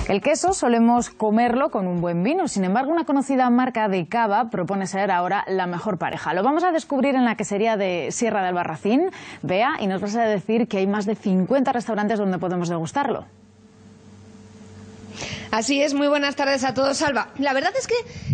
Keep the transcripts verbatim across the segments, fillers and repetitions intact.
El queso solemos comerlo con un buen vino, sin embargo una conocida marca de cava propone ser ahora la mejor pareja. Lo vamos a descubrir en la quesería de Sierra de Albarracín, Bea, y nos vas a decir que hay más de cincuenta restaurantes donde podemos degustarlo. Así es, muy buenas tardes a todos, Alba. La verdad es que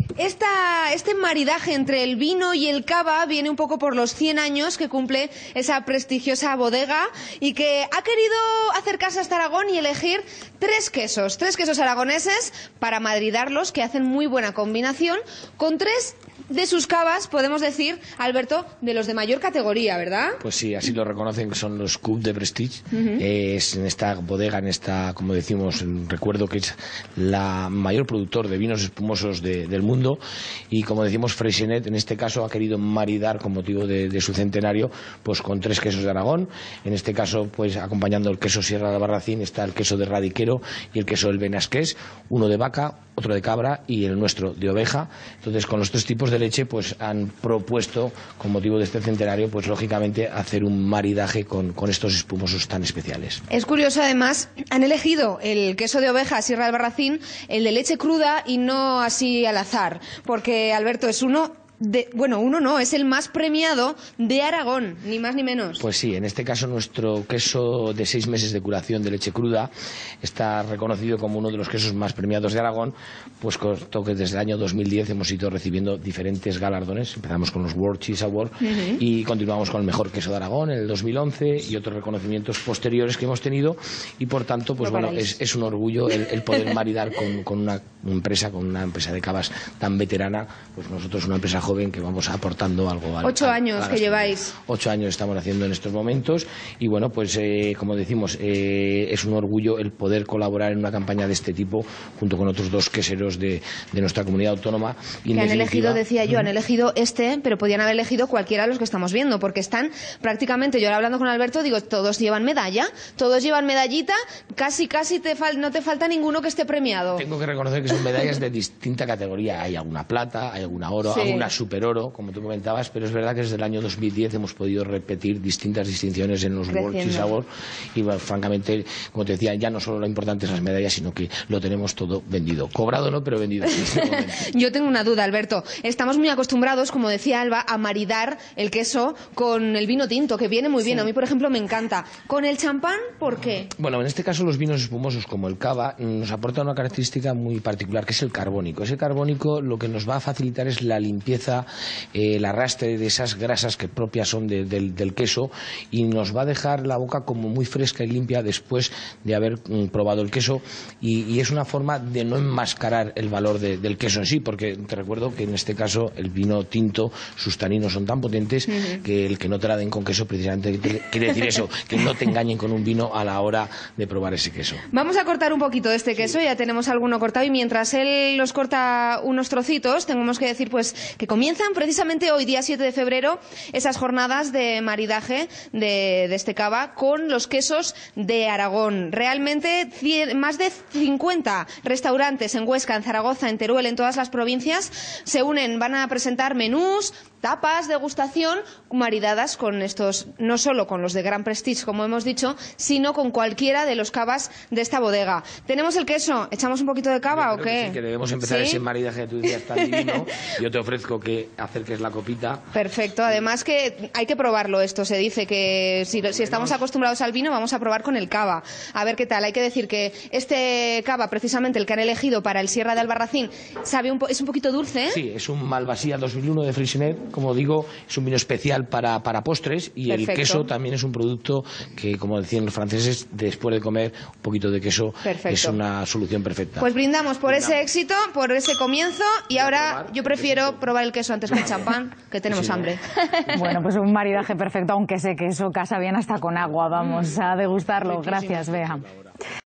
esta, este maridaje entre el vino y el cava viene un poco por los cien años que cumple esa prestigiosa bodega y que ha querido acercarse hasta Aragón y elegir tres quesos, tres quesos aragoneses para madridarlos, que hacen muy buena combinación, con tres de sus cavas, podemos decir, Alberto, de los de mayor categoría, ¿verdad? Pues sí, así lo reconocen, que son los Cup de Prestige. Uh-huh. Es en esta bodega, en esta, como decimos, recuerdo que es la mayor productor de vinos espumosos de, del mundo, y como decimos, Freixenet en este caso ha querido maridar con motivo de, de su centenario, pues con tres quesos de Aragón. En este caso, pues acompañando el queso Sierra de Albarracín está el queso de Radiquero y el queso del Benasqués, uno de vaca, otro de cabra y el nuestro de oveja. Entonces, con los tres tipos de leche, pues han propuesto, con motivo de este centenario, pues lógicamente hacer un maridaje con, con estos espumosos tan especiales. Es curioso, además, han elegido el queso de oveja Sierra de Albarracín, el de leche cruda, y no así al azar, porque Alberto es uno De, bueno, uno no, es el más premiado de Aragón, ni más ni menos. Pues sí, en este caso nuestro queso de seis meses de curación de leche cruda está reconocido como uno de los quesos más premiados de Aragón, pues que desde el año dos mil diez hemos ido recibiendo diferentes galardones. Empezamos con los World Cheese Award uh-huh. y continuamos con el mejor queso de Aragón en el dos mil once y otros reconocimientos posteriores que hemos tenido, y por tanto, pues bueno, es, es un orgullo el, el poder maridar con, con una empresa, con una empresa de cavas tan veterana, pues nosotros una empresa joven que vamos aportando algo al, Ocho al, años que lleváis. Ocho años estamos haciendo en estos momentos, y bueno, pues eh, como decimos, eh, es un orgullo el poder colaborar en una campaña de este tipo junto con otros dos queseros de, de nuestra comunidad autónoma. Y que han elegido, decía yo, han elegido este, pero podían haber elegido cualquiera de los que estamos viendo, porque están prácticamente, yo hablando con Alberto, digo, todos llevan medalla, todos llevan medallita, casi casi te fal, no te falta ninguno que esté premiado. Tengo que reconocer que son medallas de distinta categoría, hay alguna plata, hay alguna oro, sí. alguna superoro, como tú comentabas, pero es verdad que desde el año dos mil diez hemos podido repetir distintas distinciones en los World Cheese Awards, y bueno, francamente, como te decía, ya no solo lo importante es las medallas, sino que lo tenemos todo vendido. Cobrado no, pero vendido. En este momento. Yo tengo una duda, Alberto. Estamos muy acostumbrados, como decía Alba, a maridar el queso con el vino tinto, que viene muy bien. Sí. A mí, por ejemplo, me encanta. ¿Con el champán, por qué? Bueno, en este caso los vinos espumosos como el cava nos aportan una característica muy particular, que es el carbónico. Ese carbónico lo que nos va a facilitar es la limpieza, Eh, el arrastre de esas grasas que propias son de, del, del queso, y nos va a dejar la boca como muy fresca y limpia después de haber mm, probado el queso, y, y es una forma de no enmascarar el valor de, del queso en sí, porque te recuerdo que en este caso el vino tinto, sus taninos son tan potentes uh-huh. que el que no te la den con queso precisamente quiere decir eso, que no te engañen con un vino a la hora de probar ese queso. Vamos a cortar un poquito de este queso, sí. Ya tenemos alguno cortado, y mientras él los corta unos trocitos, tenemos que decir pues que comienzan precisamente hoy, día siete de febrero, esas jornadas de maridaje de, de este cava con los quesos de Aragón. Realmente cien, más de cincuenta restaurantes en Huesca, en Zaragoza, en Teruel, en todas las provincias se unen, van a presentar menús, tapas, degustación, maridadas con estos, no solo con los de Gran Prestige, como hemos dicho, sino con cualquiera de los cavas de esta bodega. Tenemos el queso, ¿echamos un poquito de cava o qué? Que sí, que debemos empezar ¿Sí? ese maridaje que tú decías tan divino. Yo te ofrezco que acerques la copita. Perfecto, además que hay que probarlo esto, se dice que si, si estamos acostumbrados al vino, vamos a probar con el cava. A ver qué tal, hay que decir que este cava, precisamente el que han elegido para el Sierra de Albarracín, sabe un po es un poquito dulce, ¿eh? Sí, es un Malvasía dos mil uno de Freixenet. Como digo, es un vino especial para, para postres, y Perfecto. El queso también es un producto que, como decían los franceses, después de comer un poquito de queso Perfecto. Es una solución perfecta. Pues brindamos por brindamos. ese éxito, por ese comienzo, y ahora yo prefiero probar el queso antes que el champán, que tenemos sí, hambre. Bueno, pues un maridaje perfecto, aunque ese queso casa bien hasta con agua. Vamos a degustarlo. Gracias, Bea.